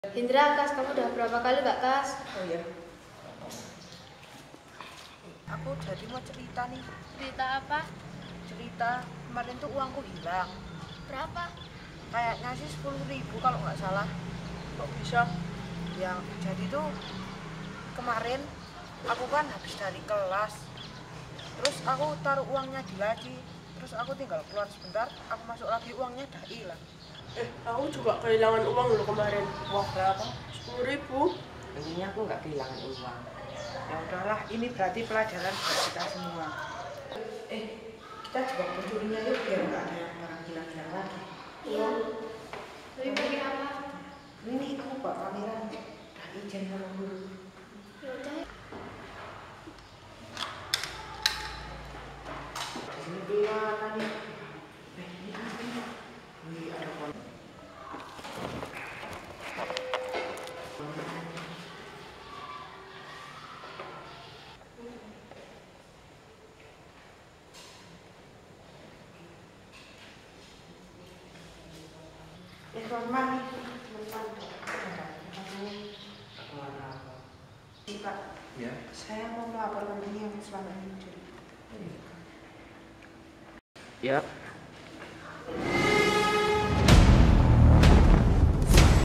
Indra, Kas, kamu udah berapa kali nggak, Kas? Oh ya. Aku jadi mau cerita nih. Cerita apa? Cerita kemarin tuh uangku hilang. Berapa? Kayaknya sih 10.000 kalau nggak salah. Kok bisa? Ya, jadi tuh kemarin aku kan habis dari kelas. Terus aku taruh uangnya di laci. Terus aku tinggal keluar sebentar, aku masuk lagi uangnya udah hilang. Aku juga kehilangan uang loh kemarin. Uang berapa? 10.000. Intinya aku nggak kehilangan uang. Ya udahlah, ini berarti pelajaran buat kita semua. Kita juga pencurinya yuk biar nggak ada yang barang hilang-hilang lagi. Iya. Tapi pakai apa? Ini aku buat pameran. Udah izin sama guru. Ya udah. Ini kelihatan nih. Ini ada kon. Teman-teman, Pak, Ya. saya mau melaporkan ini yang selama ini mencuri. Ya.